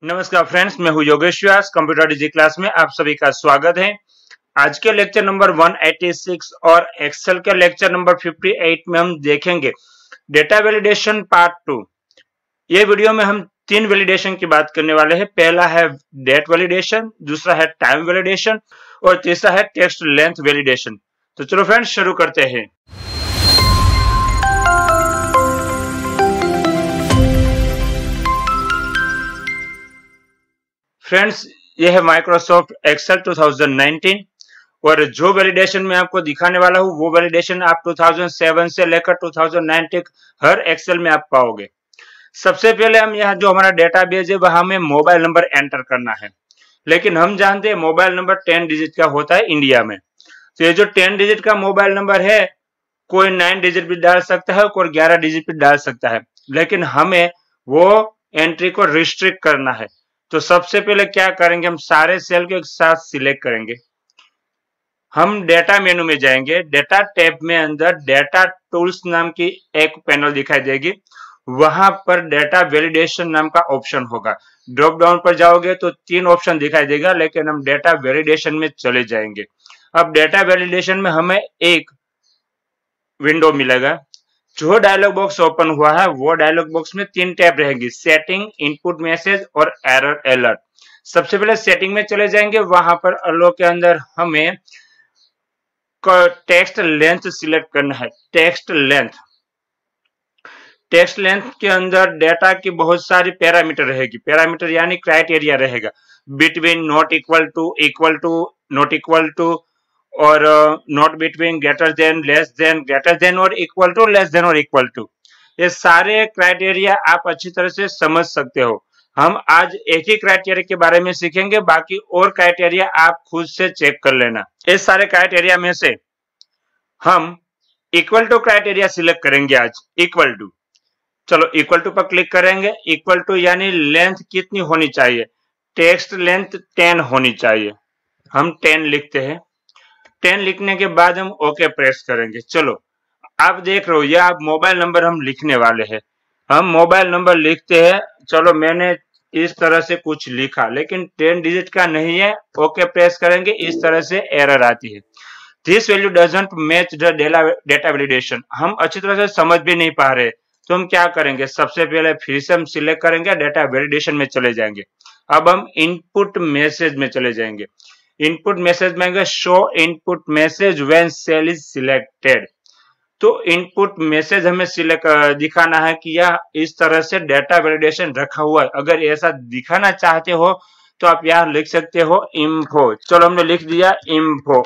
नमस्कार फ्रेंड्स, मैं हूं Yogesh Vyas. Computer digi class में आप सभी का स्वागत है। आज के लेक्चर नंबर 186 और एक्सेल के लेक्चर नंबर 58 में हम देखेंगे डेटा वैलिडेशन पार्ट 2। ये वीडियो में हम 3 वैलिडेशन की बात करने वाले हैं। पहला है डेट वैलिडेशन, दूसरा है टाइम वैलिडेशन और तीसरा है टेक्स्ट लेंथ वैलिडेशन। तो चलो फ्रेंड्स शुरू करते हैं। फ्रेंड्स, यह है माइक्रोसॉफ्ट एक्सेल 2019 और जो वैलिडेशन मैं आपको दिखाने वाला हूं वो वैलिडेशन आप 2007 से लेकर 2009 तक हर एक्सेल में आप पाओगे। सबसे पहले हम यहाँ जो हमारा डेटाबेस है वहां हमें मोबाइल नंबर एंटर करना है, लेकिन हम जानते हैं मोबाइल नंबर 10 डिजिट का होता है इंडिया में। तो ये जो 10 डिजिट का मोबाइल नंबर है, कोई 9 डिजिट भी डाल सकता है, कोई 11 डिजिट भी डाल सकता है, लेकिन हमें वो एंट्री को रिस्ट्रिक्ट करना है। तो सबसे पहले क्या करेंगे, हम सारे सेल को एक साथ सिलेक्ट करेंगे। हम डेटा मेनू में जाएंगे। डेटा टैब में अंदर डेटा टूल्स नाम की एक पैनल दिखाई देगी, वहां पर डेटा वैलिडेशन नाम का ऑप्शन होगा। ड्रॉप डाउन पर जाओगे तो 3 ऑप्शन दिखाई देगा, लेकिन हम डेटा वैलिडेशन में चले जाएंगे। अब डेटा वैलिडेशन में हमें एक विंडो मिलेगा। जो डायलॉग बॉक्स ओपन हुआ है वो डायलॉग बॉक्स में 3 टैब रहेंगी, सेटिंग, इनपुट मैसेज और एरर अलर्ट। सबसे पहले सेटिंग में चले जाएंगे। वहां पर अलो के अंदर हमें टेक्स्ट लेंथ सिलेक्ट करना है। टेक्स्ट लेंथ के अंदर डेटा की बहुत सारी पैरामीटर रहेगी। पैरामीटर यानी क्राइटेरिया रहेगा, between, not equal to, not equal to और not between, greater than, less than, greater than और इक्वल टू, लेस देन और इक्वल टू। ये सारे क्राइटेरिया आप अच्छी तरह से समझ सकते हो। हम आज एक ही क्राइटेरिया के बारे में सीखेंगे, बाकी और क्राइटेरिया आप खुद से चेक कर लेना। इस सारे क्राइटेरिया में से हम इक्वल टू क्राइटेरिया सिलेक्ट करेंगे आज। इक्वल टू, चलो इक्वल टू पर क्लिक करेंगे। इक्वल टू यानी लेंथ कितनी होनी चाहिए, टेक्स्ट लेंथ 10 होनी चाहिए। हम 10 लिखते हैं। 10 लिखने के बाद हम ओके प्रेस करेंगे। चलो आप देख रहे हो, यह आप मोबाइल नंबर हम लिखने वाले हैं। हम मोबाइल नंबर लिखते हैं। चलो मैंने इस तरह से कुछ लिखा, लेकिन 10 डिजिट का नहीं है। ओके प्रेस करेंगे, इस तरह से एरर आती है, this value doesn't match the data validation. हम अच्छी तरह से समझ भी नहीं पा रहे, तो हम क्या करेंगे, सबसे पहले फिर से हम सिलेक्ट करेंगे, डेटा वैलिडेशन में चले जाएंगे। अब हम इनपुट मैसेज में चले जाएंगे। इनपुट मैसेज में show input message when cell is selected. तो इनपुट मैसेज हमें सिलेक्ट दिखाना है कि यह इस तरह से डेटा वैलिडेशन रखा हुआ है। अगर ऐसा दिखाना चाहते हो तो आप यहाँ लिख सकते हो इन्फो। चलो हमने लिख दिया इन्फो।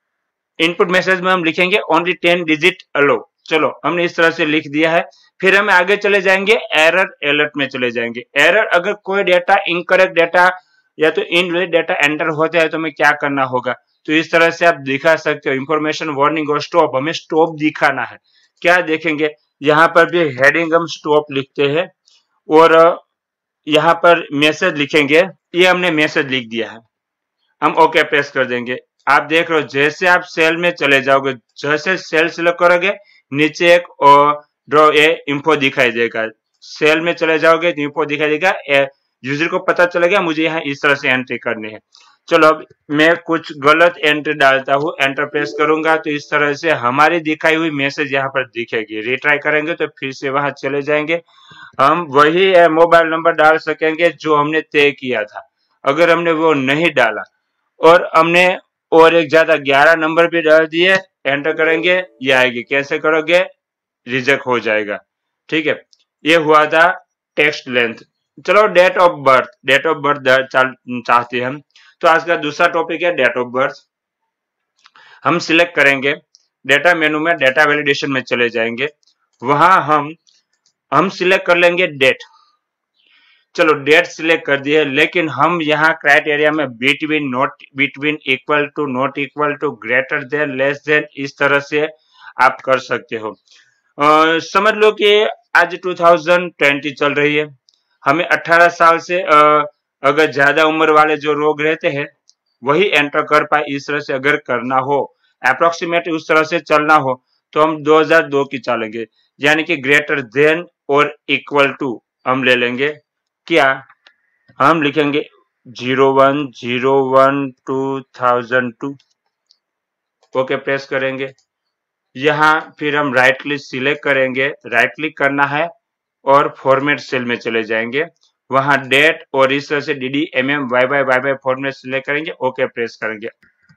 इनपुट मैसेज में हम लिखेंगे ओनली 10 डिजिट अलो। चलो हमने इस तरह से लिख दिया है। फिर हमें आगे चले जाएंगे, एरर अलर्ट में चले जाएंगे। एरर, अगर कोई डेटा इनकरेक्ट डेटा या तो इनवैलिड डेटा एंटर होता है तो हमें क्या करना होगा, तो इस तरह से आप दिखा सकते हो। इंफॉर्मेशन, वार्निंग और स्टॉप, हमें स्टॉप दिखाना है। क्या देखेंगे, यहाँ पर भी हेडिंग हम स्टॉप लिखते हैं और यहाँ पर मैसेज लिखेंगे। ये हमने मैसेज लिख दिया है। हम ओके प्रेस कर देंगे। आप देख रहे हो, जैसे आप सेल में चले जाओगे, जैसे सेल सिलेक्ट करोगे, नीचे एक ड्रॉ ए इंफो दिखाई देगा। सेल में चले जाओगे तो इंफो दिखाई देगा। यूजर को पता चलेगा मुझे यहाँ इस तरह से एंट्री करनी है। चलो अब मैं कुछ गलत एंट्री डालता हूँ, एंटर प्रेस करूंगा तो इस तरह से हमारी दिखाई हुई मैसेज यहाँ पर दिखेगी। रिट्राई करेंगे तो फिर से वहां चले जाएंगे। हम वही मोबाइल नंबर डाल सकेंगे जो हमने तय किया था। अगर हमने वो नहीं डाला और हमने और एक ज्यादा 11 नंबर भी डाल दिए, एंटर करेंगे, ये आएगी। कैसे करोगे, रिजेक्ट हो जाएगा। ठीक है, ये हुआ था टेक्स्ट लेंथ। चलो डेट ऑफ बर्थ चाहते हैं हम, तो आज का दूसरा टॉपिक है डेट ऑफ बर्थ। हम सिलेक्ट करेंगे, डेटा मेनू में डेटा वैलिडेशन में चले जाएंगे। वहां हम सिलेक्ट कर लेंगे डेट। चलो डेट सिलेक्ट कर दिए, लेकिन हम यहाँ क्राइटेरिया में between, not between, equal to, not equal to, greater than, less than, इस तरह से आप कर सकते हो। समझ लो कि आज 2020 चल रही है। हमें 18 साल से अगर ज्यादा उम्र वाले जो लोग रहते हैं वही एंटर कर पाए। इस तरह से अगर करना हो, अप्रोक्सीमेट उस तरह से चलना हो, तो हम 2002 की चलेंगे, यानी कि ग्रेटर देन और इक्वल टू हम ले लेंगे। क्या हम लिखेंगे 01/01/2002, ओके प्रेस करेंगे। यहाँ फिर हम राइट क्लिक सिलेक्ट करेंगे, राइट क्लिक करना है और फॉर्मेट सेल में चले जाएंगे, वहां डेट और इस तरह से DDMMYYYY फॉर्मेट सिलेक्ट करेंगे, ओके प्रेस करेंगे।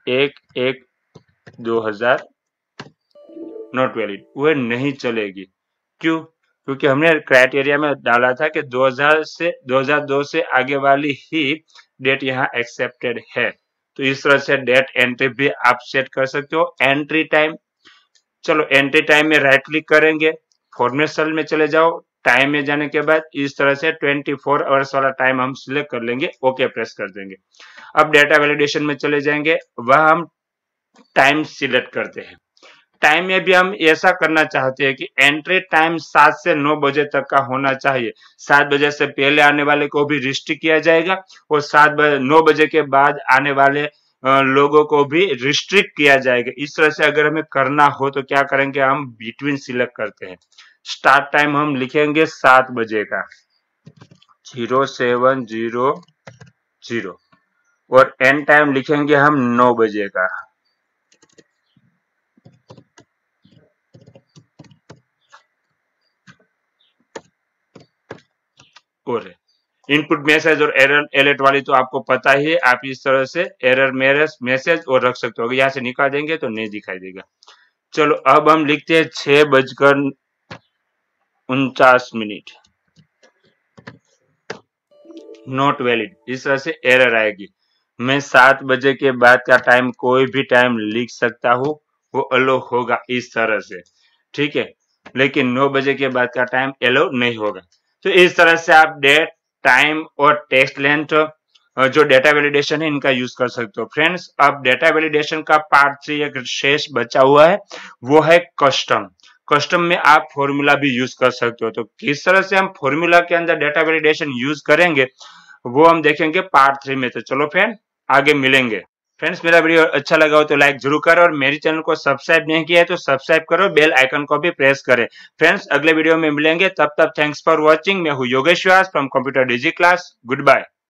1/1/2000 नॉट वैलिड, वह नहीं चलेगी। क्यों? क्योंकि हमने क्राइटेरिया में डाला था कि 2002 से आगे वाली ही डेट यहाँ एक्सेप्टेड है। तो इस तरह से डेट एंट्री भी आप सेट कर सकते हो। एंट्री टाइम, चलो एंट्री टाइम में राइट क्लिक करेंगे, फॉर्मेट सेल में चले जाओ, टाइम में जाने के बाद इस तरह से 24 आवर्स वाला टाइम हम सिलेक्ट कर लेंगे, ओके प्रेस कर देंगे। अब डेटा वैलिडेशन में चले जाएंगे, वह हम टाइम सिलेक्ट करते हैं। टाइम में भी हम ऐसा करना चाहते हैं कि एंट्री टाइम 7 से 9 बजे तक का होना चाहिए। 7 बजे से पहले आने वाले को भी रिस्ट्रिक्ट किया जाएगा और 9 बजे के बाद आने वाले लोगों को भी रिस्ट्रिक्ट किया जाएगा। इस तरह से अगर हमें करना हो तो क्या करेंगे, हम बिटवीन सिलेक्ट करते हैं। स्टार्ट टाइम हम लिखेंगे 7 बजे का 0700 और एंड टाइम लिखेंगे हम 9 बजे का। और इनपुट मैसेज और एरर अलर्ट वाली तो आपको पता ही है, आप इस तरह से एरर मैसेज और रख सकते हो। अगर यहाँ से निकाल देंगे तो नहीं दिखाई देगा। चलो अब हम लिखते हैं 6:49 नॉट वैलिड, इस तरह से एरर आएगी। मैं 7 बजे के बाद का टाइम कोई भी टाइम लिख सकता हूँ, वो अलो होगा इस तरह से, ठीक है, लेकिन 9 बजे के बाद का टाइम अलो नहीं होगा। तो इस तरह से आप डेट, टाइम और टेक्स्ट लेंथ जो डेटा वैलिडेशन है इनका यूज कर सकते हो। फ्रेंड्स, अब डेटा वैलिडेशन का पार्ट 3 एक शेष बचा हुआ है, वो है कस्टम। कस्टम में आप फॉर्मूला भी यूज कर सकते हो। तो किस तरह से हम फॉर्मूला के अंदर डेटा वैलिडेशन यूज करेंगे वो हम देखेंगे पार्ट 3 में। तो चलो फ्रेंड आगे मिलेंगे। फ्रेंड्स, मेरा वीडियो अच्छा लगा हो तो लाइक जरूर करो और मेरे चैनल को सब्सक्राइब नहीं किया है तो सब्सक्राइब करो, बेल आइकन को भी प्रेस करें। फ्रेंड्स, अगले वीडियो में मिलेंगे, तब तक थैंक्स फॉर वॉचिंग। मैं हूँ Yogesh Vyas from computer digi class. Good bye.